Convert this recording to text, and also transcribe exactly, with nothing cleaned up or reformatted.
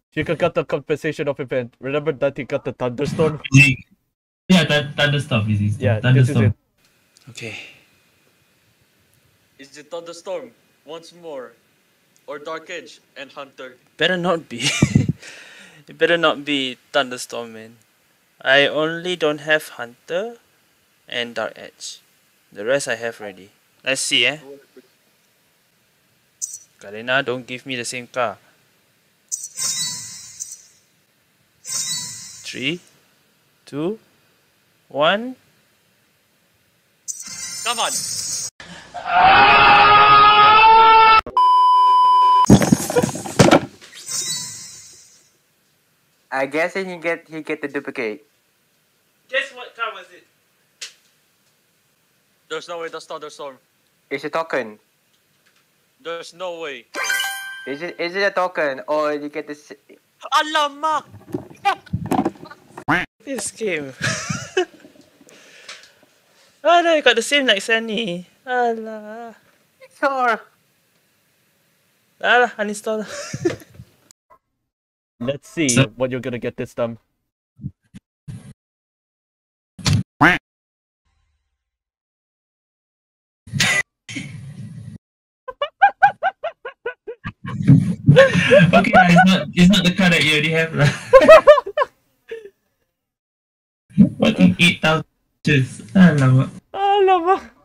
Shika got the compensation of event. Remember that he got the thunderstorm? Yeah, that thunderstorm is easy. Yeah, thunderstorm. this is it. Okay. Is it thunderstorm once more, or dark edge and hunter? Better not be. It better not be thunderstorm, man. I only don't have hunter and dark edge. The rest I have ready. Let's see, eh. Garena, don't give me the same car. Three, two, one. Come on. I guess he get he get the duplicate. Guess what car was it? There's no way that's thunderstorm. It's a token. There's no way. Is it is it a token or you get this? Alamak! This game. Oh no, you got the same like Sunny. Allah. Sure. Allah, uninstall. Let's see what you're gonna get this time. Okay, it's not it's not the car that you already have. Fucking eight thousand. Alamak. Alamak.